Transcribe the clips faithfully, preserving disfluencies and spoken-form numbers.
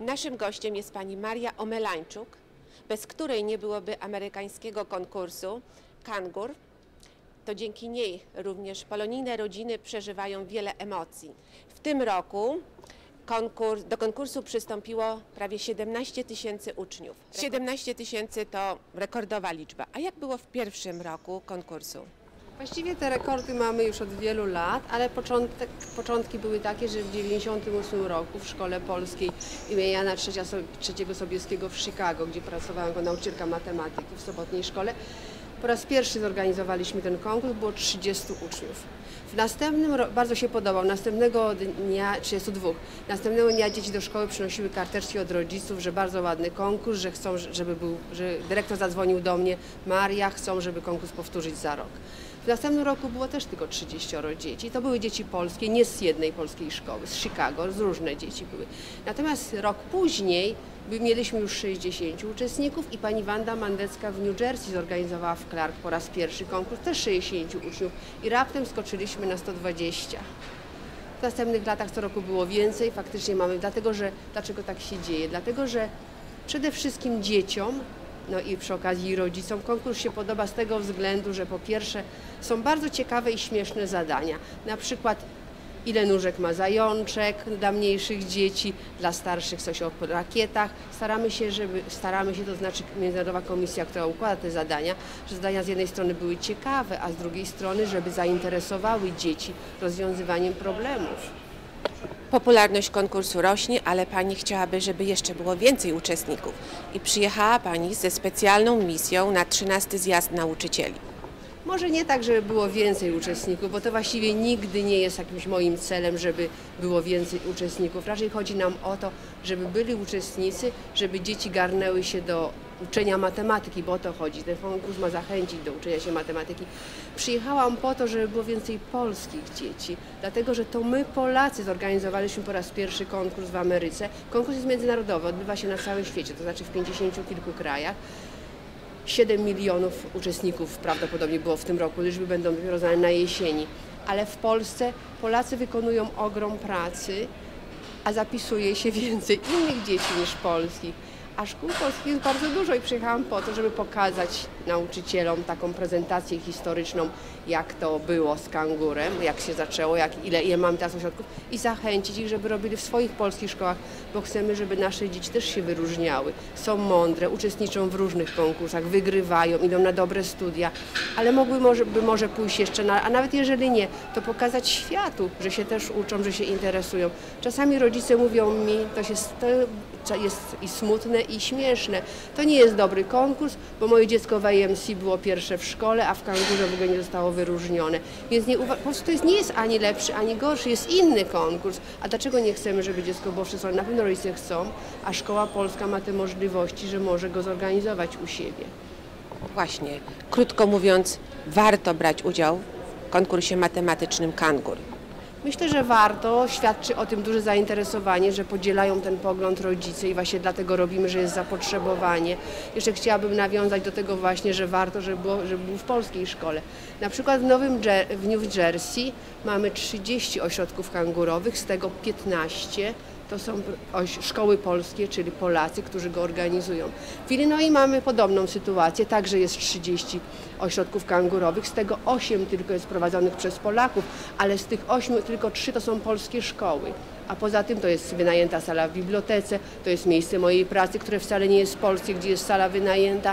Naszym gościem jest pani Maria Omelańczuk, bez której nie byłoby amerykańskiego konkursu Kangur. To dzięki niej również polonijne rodziny przeżywają wiele emocji. W tym roku konkurs, do konkursu przystąpiło prawie siedemnaście tysięcy uczniów. siedemnaście tysięcy to rekordowa liczba. A jak było w pierwszym roku konkursu? Właściwie te rekordy mamy już od wielu lat, ale początek, początki były takie, że w tysiąc dziewięćset dziewięćdziesiątym ósmym roku w szkole polskiej imienia Jana trzeciego Sobieskiego w Chicago, gdzie pracowałam jako nauczycielka matematyki w sobotniej szkole, po raz pierwszy zorganizowaliśmy ten konkurs, było trzydziestu uczniów. W następnym roku, bardzo się podobał, następnego dnia, trzydziestu dwóch, następnego dnia dzieci do szkoły przynosiły karteczki od rodziców, że bardzo ładny konkurs, że chcą, żeby był, że dyrektor zadzwonił do mnie, Maria, chcą, żeby konkurs powtórzyć za rok. W następnym roku było też tylko trzydzieścioro dzieci. To były dzieci polskie, nie z jednej polskiej szkoły, z Chicago, z różne dzieci były. Natomiast rok później mieliśmy już sześćdziesięciu uczestników i pani Wanda Mandecka w New Jersey zorganizowała w Clark po raz pierwszy konkurs, też sześćdziesięciu uczniów i raptem skoczyliśmy na sto dwadzieścia. W następnych latach co roku było więcej, faktycznie mamy, dlatego że, dlaczego tak się dzieje? Dlatego, że przede wszystkim dzieciom, no i przy okazji rodzicom, konkurs się podoba z tego względu, że po pierwsze są bardzo ciekawe i śmieszne zadania. Na przykład ile nóżek ma zajączek dla mniejszych dzieci, dla starszych coś o rakietach. Staramy się, żeby, staramy się, to znaczy Międzynarodowa Komisja, która układa te zadania, że zadania z jednej strony były ciekawe, a z drugiej strony, żeby zainteresowały dzieci rozwiązywaniem problemów. Popularność konkursu rośnie, ale pani chciałaby, żeby jeszcze było więcej uczestników i przyjechała pani ze specjalną misją na trzynasty zjazd nauczycieli. Może nie tak, żeby było więcej uczestników, bo to właściwie nigdy nie jest jakimś moim celem, żeby było więcej uczestników. Raczej chodzi nam o to, żeby byli uczestnicy, żeby dzieci garnęły się do uczenia matematyki, bo o to chodzi. Ten konkurs ma zachęcić do uczenia się matematyki. Przyjechałam po to, żeby było więcej polskich dzieci, dlatego że to my Polacy zorganizowaliśmy po raz pierwszy konkurs w Ameryce. Konkurs jest międzynarodowy, odbywa się na całym świecie, to znaczy w pięćdziesięciu kilku krajach. siedem milionów uczestników prawdopodobnie było w tym roku, liczby będą dopiero znane na jesieni. Ale w Polsce Polacy wykonują ogrom pracy, a zapisuje się więcej innych dzieci niż polskich. A szkół polskich jest bardzo dużo i przyjechałam po to, żeby pokazać nauczycielom taką prezentację historyczną, jak to było z kangurem, jak się zaczęło, jak, ile, ile mamy teraz ośrodków i zachęcić ich, żeby robili w swoich polskich szkołach, bo chcemy, żeby nasze dzieci też się wyróżniały. Są mądre, uczestniczą w różnych konkursach, wygrywają, idą na dobre studia, ale mogły może, by może pójść jeszcze na, a nawet jeżeli nie, to pokazać światu, że się też uczą, że się interesują. Czasami rodzice mówią mi, to, się, to jest i smutne, i śmieszne. To nie jest dobry konkurs, bo moje dziecko w A M C było pierwsze w szkole, a w kangurze w ogóle nie zostało wyróżnione. Więc nie, po prostu to jest, nie jest ani lepszy, ani gorszy, jest inny konkurs. A dlaczego nie chcemy, żeby dziecko było przesłane? Na pewno rodzice chcą, a szkoła polska ma te możliwości, że może go zorganizować u siebie. Właśnie, krótko mówiąc, warto brać udział w konkursie matematycznym Kangur. Myślę, że warto, świadczy o tym duże zainteresowanie, że podzielają ten pogląd rodzice i właśnie dlatego robimy, że jest zapotrzebowanie. Jeszcze chciałabym nawiązać do tego właśnie, że warto, żeby, było, żeby był w polskiej szkole. Na przykład w, Nowym, w New Jersey mamy trzydzieści ośrodków kangurowych, z tego piętnaście to są szkoły polskie, czyli Polacy, którzy go organizują. W Illinois mamy podobną sytuację, także jest trzydzieści ośrodków kangurowych, z tego osiem tylko jest prowadzonych przez Polaków, ale z tych ośmiu tylko trzy to są polskie szkoły. A poza tym to jest wynajęta sala w bibliotece, to jest miejsce mojej pracy, które wcale nie jest polskie, gdzie jest sala wynajęta.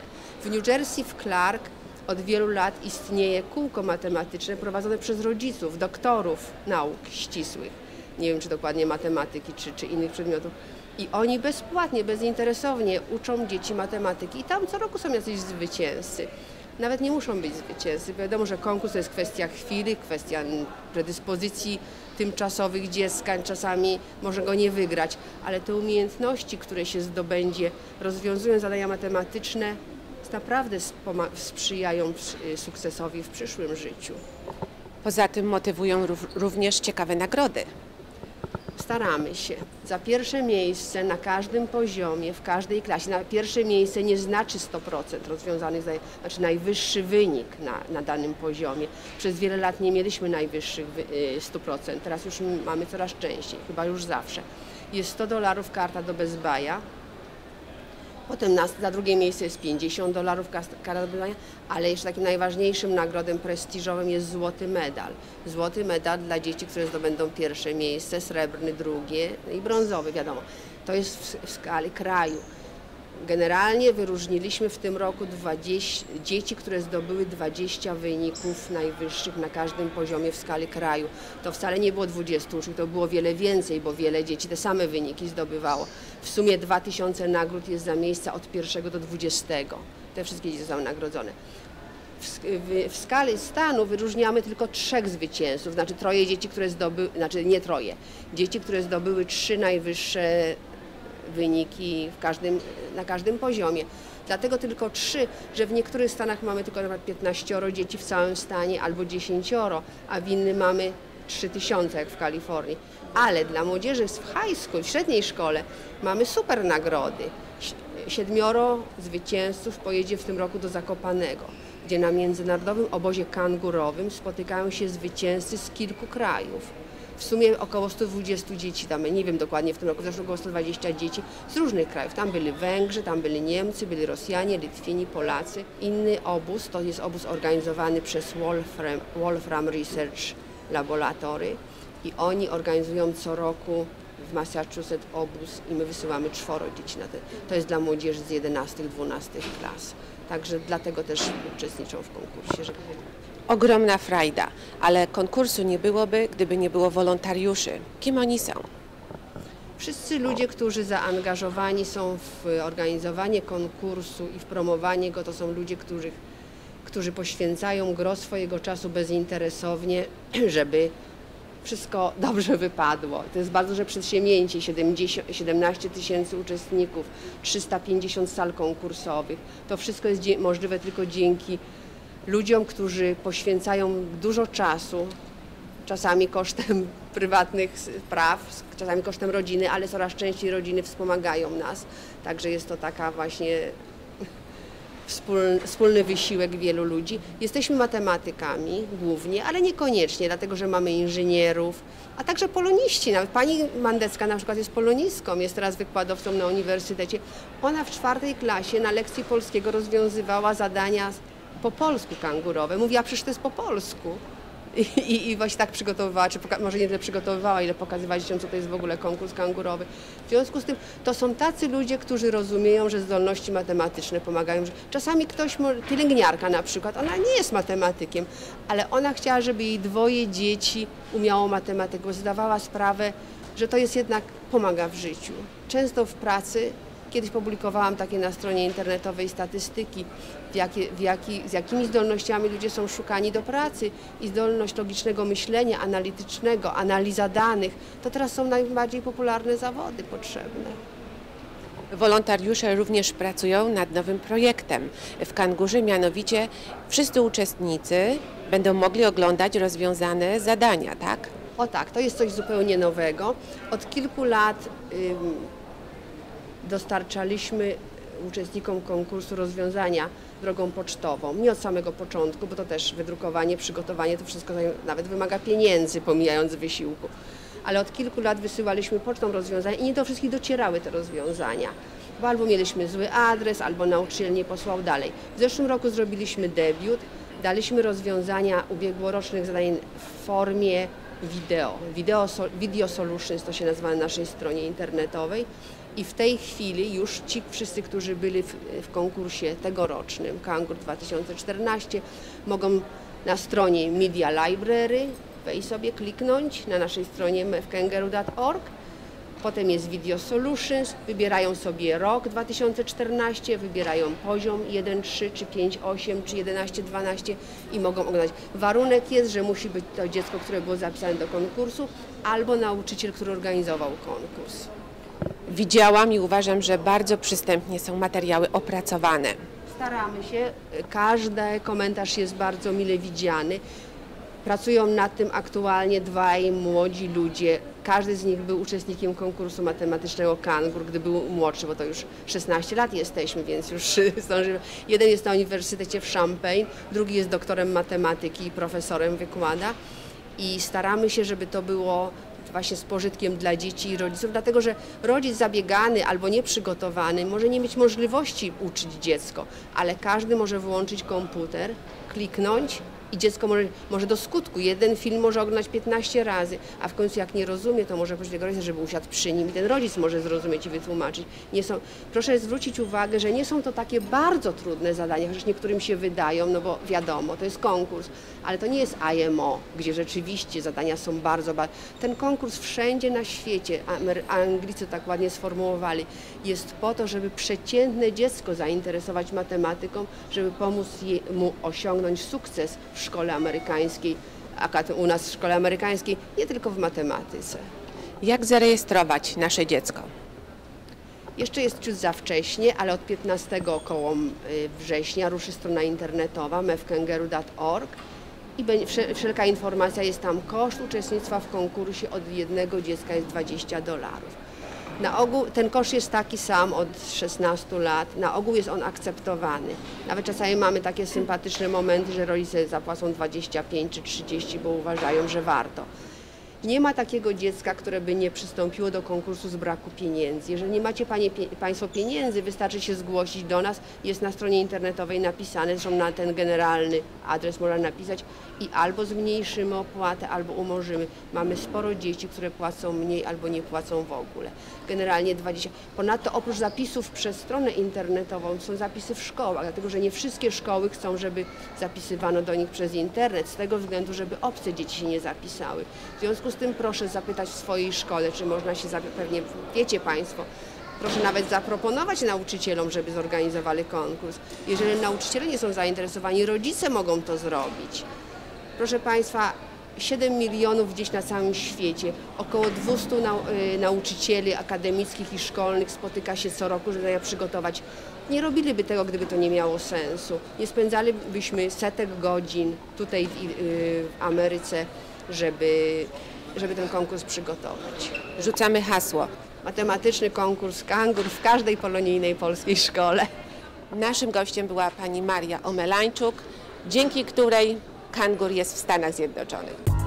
W New Jersey, w Clark od wielu lat istnieje kółko matematyczne prowadzone przez rodziców, doktorów nauk ścisłych. Nie wiem, czy dokładnie matematyki, czy, czy innych przedmiotów. I oni bezpłatnie, bezinteresownie uczą dzieci matematyki. I tam co roku są jacyś zwycięzcy. Nawet nie muszą być zwycięzcy. Wiadomo, że konkurs to jest kwestia chwili, kwestia predyspozycji tymczasowych dziecka. Czasami może go nie wygrać, ale te umiejętności, które się zdobędzie, rozwiązując zadania matematyczne, naprawdę sprzyjają sukcesowi w przyszłym życiu. Poza tym motywują również ciekawe nagrody. Staramy się. Za pierwsze miejsce na każdym poziomie, w każdej klasie, na pierwsze miejsce nie znaczy sto procent rozwiązanych zadań, znaczy najwyższy wynik na, na danym poziomie. Przez wiele lat nie mieliśmy najwyższych stu procent, teraz już mamy coraz częściej, chyba już zawsze. jest sto dolarów karta do Best Buy'a. Potem na, za drugie miejsce jest pięćdziesiąt dolarów karta do Best Buy'a, ale jeszcze takim najważniejszym nagrodem prestiżowym jest złoty medal. Złoty medal dla dzieci, które zdobędą pierwsze miejsce, srebrny drugie i brązowy, wiadomo. To jest w, w skali kraju. Generalnie wyróżniliśmy w tym roku dwadzieścia, dzieci, które zdobyły dwadzieścia wyników najwyższych na każdym poziomie w skali kraju. To wcale nie było dwadzieścia uczniów, to było wiele więcej, bo wiele dzieci te same wyniki zdobywało. W sumie dwa tysiące nagród jest za miejsca od pierwszego do dwudziestego. Te wszystkie dzieci zostały nagrodzone. W, w, w skali stanu wyróżniamy tylko trzech zwycięzców, znaczy troje dzieci, które zdobyły, znaczy nie troje, dzieci, które zdobyły trzy najwyższe wyniki w każdym, na każdym poziomie. Dlatego tylko trzy, że w niektórych stanach mamy tylko na przykład piętnaścioro dzieci w całym stanie albo dziesięcioro, a w innym mamy trzy tysiące jak w Kalifornii. Ale dla młodzieży w high school, w średniej szkole mamy super nagrody. Siedmioro zwycięzców pojedzie w tym roku do Zakopanego, gdzie na międzynarodowym obozie kangurowym spotykają się zwycięzcy z kilku krajów. W sumie około stu dwudziestu dzieci tam, nie wiem dokładnie w tym roku, zresztą około stu dwudziestu dzieci z różnych krajów. Tam byli Węgrzy, tam byli Niemcy, byli Rosjanie, Litwini, Polacy. Inny obóz to jest obóz organizowany przez Wolfram, Wolfram Research Laboratory i oni organizują co roku w Massachusetts obóz i my wysyłamy czworo dzieci na ten. To jest dla młodzieży z jedenastych dwunastych klas. Także dlatego też uczestniczą w konkursie. Żeby... Ogromna frajda, ale konkursu nie byłoby, gdyby nie było wolontariuszy. Kim oni są? Wszyscy ludzie, którzy zaangażowani są w organizowanie konkursu i w promowanie go, to są ludzie, którzy, którzy poświęcają gros swojego czasu bezinteresownie, żeby wszystko dobrze wypadło. To jest bardzo duże przedsięwzięcie, siedemnaście tysięcy uczestników, trzysta pięćdziesiąt sal konkursowych. To wszystko jest możliwe tylko dzięki ludziom, którzy poświęcają dużo czasu, czasami kosztem prywatnych spraw, czasami kosztem rodziny, ale coraz częściej rodziny wspomagają nas. Także jest to taka właśnie wspólny, wspólny wysiłek wielu ludzi. Jesteśmy matematykami głównie, ale niekoniecznie, dlatego że mamy inżynierów, a także poloniści. Nawet pani Mandecka na przykład jest polonistką, jest teraz wykładowcą na uniwersytecie. Ona w czwartej klasie na lekcji polskiego rozwiązywała zadania po polsku kangurowe. Mówiła, przecież to jest po polsku. I, i, i właśnie tak przygotowywała, czy może nie tyle przygotowywała, ile pokazywała dzieciom, co to jest w ogóle konkurs kangurowy. W związku z tym to są tacy ludzie, którzy rozumieją, że zdolności matematyczne pomagają. Że czasami ktoś, pielęgniarka na przykład, ona nie jest matematykiem, ale ona chciała, żeby jej dwoje dzieci umiało matematykę, bo zdawała sprawę, że to jest jednak, pomaga w życiu. Często w pracy, kiedyś publikowałam takie na stronie internetowej statystyki, w jakie, w jaki, z jakimi zdolnościami ludzie są szukani do pracy i zdolność logicznego myślenia, analitycznego, analiza danych, to teraz są najbardziej popularne zawody potrzebne. Wolontariusze również pracują nad nowym projektem w Kangurze, mianowicie wszyscy uczestnicy będą mogli oglądać rozwiązane zadania, tak? O tak, to jest coś zupełnie nowego. Od kilku lat ym, dostarczaliśmy uczestnikom konkursu rozwiązania drogą pocztową. Nie od samego początku, bo to też wydrukowanie, przygotowanie, to wszystko nawet wymaga pieniędzy, pomijając wysiłku. Ale od kilku lat wysyłaliśmy pocztą rozwiązania i nie do wszystkich docierały te rozwiązania. Bo albo mieliśmy zły adres, albo nauczyciel nie posłał dalej. W zeszłym roku zrobiliśmy debiut, daliśmy rozwiązania ubiegłorocznych zadań w formie wideo. Video, Video Solutions to się nazywa na naszej stronie internetowej. I w tej chwili już ci wszyscy, którzy byli w, w konkursie tegorocznym Kangur dwa tysiące czternaście, mogą na stronie Media Library wejść sobie, kliknąć na naszej stronie m f kangaroo kropka org. Potem jest Video Solutions, wybierają sobie rok dwa tysiące czternasty, wybierają poziom jeden trzy, czy pięć osiem, czy jedenaście dwanaście i mogą oglądać. Warunek jest, że musi być to dziecko, które było zapisane do konkursu, albo nauczyciel, który organizował konkurs. Widziałam i uważam, że bardzo przystępnie są materiały opracowane. Staramy się, każdy komentarz jest bardzo mile widziany. Pracują nad tym aktualnie dwaj młodzi ludzie. Każdy z nich był uczestnikiem konkursu matematycznego Kangur, gdy był młodszy, bo to już szesnaście lat jesteśmy, więc już zdążymy. Jeden jest na Uniwersytecie w Champaign, drugi jest doktorem matematyki i profesorem wykłada. I staramy się, żeby to było właśnie z pożytkiem dla dzieci i rodziców, dlatego że rodzic zabiegany albo nieprzygotowany może nie mieć możliwości uczyć dziecko, ale każdy może włączyć komputer, kliknąć i dziecko może, może do skutku. Jeden film może oglądać piętnaście razy, a w końcu jak nie rozumie, to może prosić tego rodzica, żeby usiadł przy nim i ten rodzic może zrozumieć i wytłumaczyć. Nie są, proszę zwrócić uwagę, że nie są to takie bardzo trudne zadania, chociaż niektórym się wydają, no bo wiadomo, to jest konkurs, ale to nie jest I M O, gdzie rzeczywiście zadania są bardzo, bardzo... Ten konkurs wszędzie na świecie, Amery- Anglicy tak ładnie sformułowali, jest po to, żeby przeciętne dziecko zainteresować matematyką, żeby pomóc je, mu osiągnąć sukces w szkole amerykańskiej, a u nas w szkole amerykańskiej, nie tylko w matematyce. Jak zarejestrować nasze dziecko? Jeszcze jest ciut za wcześnie, ale od piętnastego około września ruszy strona internetowa mefkangaroo kropka org i wszelka informacja jest tam. Koszt uczestnictwa w konkursie od jednego dziecka jest dwadzieścia dolarów. Na ogół ten koszt jest taki sam od szesnastu lat, na ogół jest on akceptowany. Nawet czasami mamy takie sympatyczne momenty, że rodzice zapłacą dwadzieścia pięć czy trzydzieści, bo uważają, że warto. Nie ma takiego dziecka, które by nie przystąpiło do konkursu z braku pieniędzy. Jeżeli nie macie panie, Państwo pieniędzy, wystarczy się zgłosić do nas. Jest na stronie internetowej napisane, zresztą na ten generalny adres można napisać i albo zmniejszymy opłatę, albo umorzymy. Mamy sporo dzieci, które płacą mniej albo nie płacą w ogóle. Generalnie dwadzieścia. Ponadto oprócz zapisów przez stronę internetową są zapisy w szkołach, dlatego że nie wszystkie szkoły chcą, żeby zapisywano do nich przez internet, z tego względu, żeby obce dzieci się nie zapisały. W związku z tym proszę zapytać w swojej szkole, czy można się, pewnie wiecie Państwo, proszę nawet zaproponować nauczycielom, żeby zorganizowali konkurs. Jeżeli nauczyciele nie są zainteresowani, rodzice mogą to zrobić. Proszę Państwa, siedem milionów gdzieś na całym świecie, około dwieście nau nauczycieli akademickich i szkolnych spotyka się co roku, żeby przygotować. Nie robiliby tego, gdyby to nie miało sensu. Nie spędzalibyśmy setek godzin tutaj w, w Ameryce, żeby, żeby ten konkurs przygotować. Rzucamy hasło. Matematyczny konkurs Kangur w każdej polonijnej polskiej szkole. Naszym gościem była pani Maria Omelańczuk, dzięki której Kangur jest w Stanach Zjednoczonych.